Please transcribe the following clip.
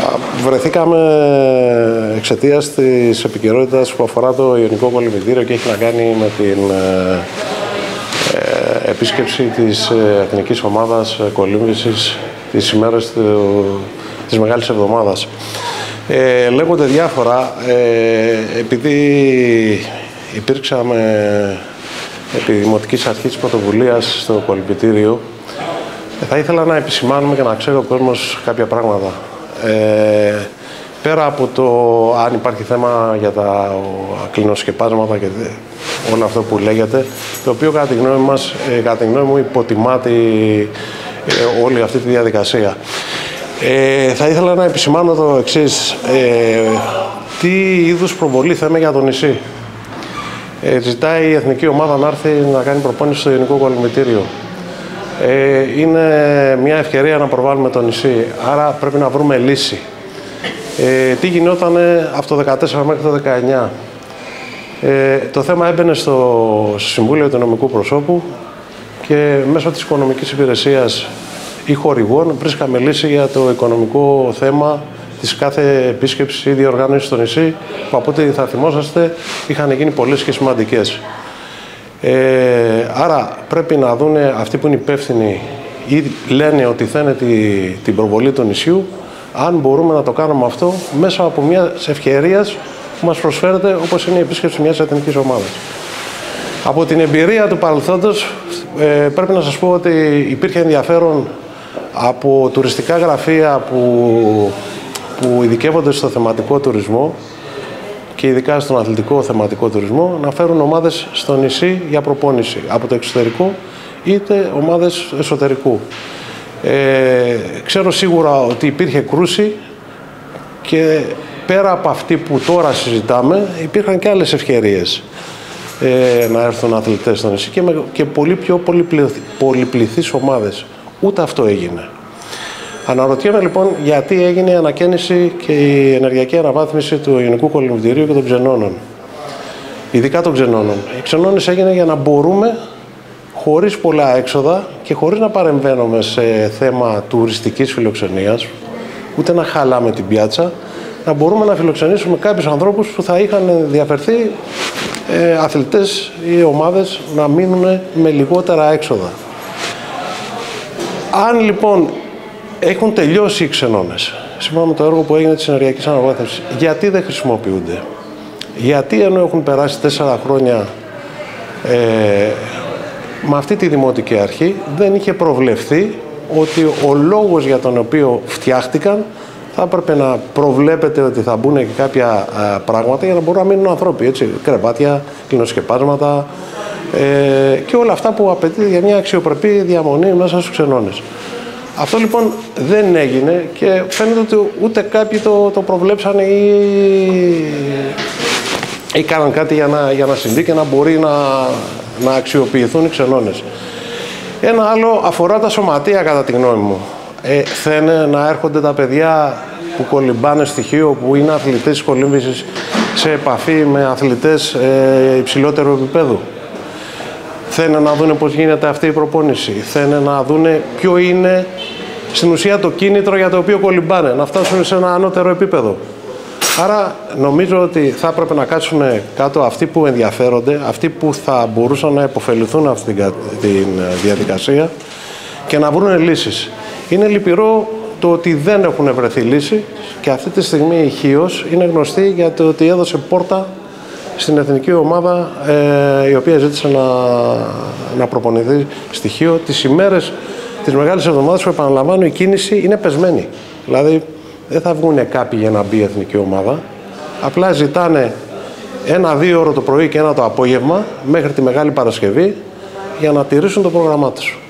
Βρεθήκαμε εξαιτίας της επικαιρότητας που αφορά το Ιωνικό Κολυμβητήριο και έχει να κάνει με την επίσκεψη της εθνικής ομάδας κολύμβησης τις ημέρες της Μεγάλης Εβδομάδας. Λέγονται διάφορα, επειδή υπήρξαμε επί Δημοτικής Αρχής Πρωτοβουλίας στο Κολυμβητήριο, θα ήθελα να επισημάνουμε και να ξέρει ο κόσμος κάποια πράγματα. Πέρα από το αν υπάρχει θέμα για τα κλινοσκεπάσματα και όλο αυτό που λέγεται, το οποίο κατά τη γνώμη μου υποτιμάται όλη αυτή τη διαδικασία. Θα ήθελα να επισημάνω το εξής. Τι είδους προβολή θέμε για το νησί. Ζητάει η εθνική ομάδα να έρθει να κάνει προπόνηση στο Ιωνικό Κολυμβητήριο. Είναι μια ευκαιρία να προβάλλουμε το νησί, άρα πρέπει να βρούμε λύση. Τι γινόταν από το 2014 μέχρι το 2019. Το θέμα έμπαινε στο Συμβούλιο του Νομικού Προσώπου και μέσω της Οικονομικής Υπηρεσίας ή χορηγών βρίσκαμε λύση για το οικονομικό θέμα της κάθε επίσκεψης ή διοργάνωσης στο νησί, που από ό,τι θα θυμόσαστε είχαν γίνει πολλές και σημαντικές. Άρα πρέπει να δουν αυτοί που είναι υπεύθυνοι ή λένε ότι θέλουν την προβολή του νησιού, αν μπορούμε να το κάνουμε αυτό μέσα από μια ευκαιρία που μας προσφέρεται, όπως είναι η επίσκεψη μιας εθνικής ομάδας. Από την εμπειρία του παρελθόντος πρέπει να σας πω ότι υπήρχε ενδιαφέρον από τουριστικά γραφεία που ειδικεύονται στο θεματικό τουρισμό και ειδικά στον αθλητικό θεματικό τουρισμό, να φέρουν ομάδες στο νησί για προπόνηση από το εξωτερικό είτε ομάδες εσωτερικού. Ξέρω σίγουρα ότι υπήρχε κρούση και πέρα από αυτή που τώρα συζητάμε υπήρχαν και άλλες ευκαιρίες να έρθουν αθλητές στο νησί και πολύ πιο πολυπληθείς ομάδες. Ούτε αυτό έγινε. Αναρωτιέμαι λοιπόν γιατί έγινε η ανακαίνιση και η ενεργειακή αναβάθμιση του Ιωνικού Κολυμβητηρίου και των ξενώνων. Ειδικά των ξενώνων. Οι ξενώνες έγινε για να μπορούμε, χωρίς πολλά έξοδα και χωρίς να παρεμβαίνουμε σε θέμα τουριστικής φιλοξενίας, ούτε να χαλάμε την πιάτσα, να μπορούμε να φιλοξενήσουμε κάποιους ανθρώπους που θα είχαν ενδιαφερθεί αθλητές ή ομάδες να μείνουν με λιγότερα έξοδα. Αν λοιπόν έχουν τελειώσει οι ξενώνες, σύμφωνα με το έργο που έγινε της ενεργειακής αναβάθμισης, γιατί δεν χρησιμοποιούνται? Γιατί ενώ έχουν περάσει 4 χρόνια με αυτή τη Δημοτική Αρχή δεν είχε προβλεφθεί ότι ο λόγος για τον οποίο φτιάχτηκαν θα έπρεπε να προβλέπεται ότι θα μπουν και κάποια πράγματα για να μπορούν να μείνουν ανθρώποι, έτσι, κρεβάτια, κλινοσκεπάσματα και όλα αυτά που απαιτείται για μια αξιοπρεπή διαμονή μέσα στους ξενώνες. Αυτό λοιπόν δεν έγινε και φαίνεται ότι ούτε κάποιοι το προβλέψανε ή κάναν κάτι για να συμβεί και να μπορεί να αξιοποιηθούν οι ξενώνες. Ένα άλλο αφορά τα σωματεία κατά τη γνώμη μου. Θένε να έρχονται τα παιδιά που κολυμπάνε στοιχείο, που είναι αθλητές της κολύμβησης, σε επαφή με αθλητές υψηλότερου επίπεδου. Θένε να δούνε πώς γίνεται αυτή η προπόνηση. Θένε να δούνε ποιο είναι στην ουσία το κίνητρο για το οποίο κολυμπάνε, να φτάσουν σε ένα ανώτερο επίπεδο. Άρα νομίζω ότι θα έπρεπε να κάτσουν κάτω αυτοί που ενδιαφέρονται, αυτοί που θα μπορούσαν να υποφεληθούν αυτή τη διαδικασία και να βρουν λύσεις. Είναι λυπηρό το ότι δεν έχουν βρεθεί λύση και αυτή τη στιγμή η Χίος είναι γνωστή για το ότι έδωσε πόρτα στην εθνική ομάδα η οποία ζήτησε να προπονηθεί στοιχείο τις ημέρες της Μεγάλης Εβδομάδας, που επαναλαμβάνω η κίνηση είναι πεσμένη. Δηλαδή δεν θα βγουν κάποιοι για να μπει η εθνική ομάδα, απλά ζητάνε 1-2 ώρο το πρωί και 1 το απόγευμα μέχρι τη Μεγάλη Παρασκευή για να τηρήσουν το πρόγραμμά τους.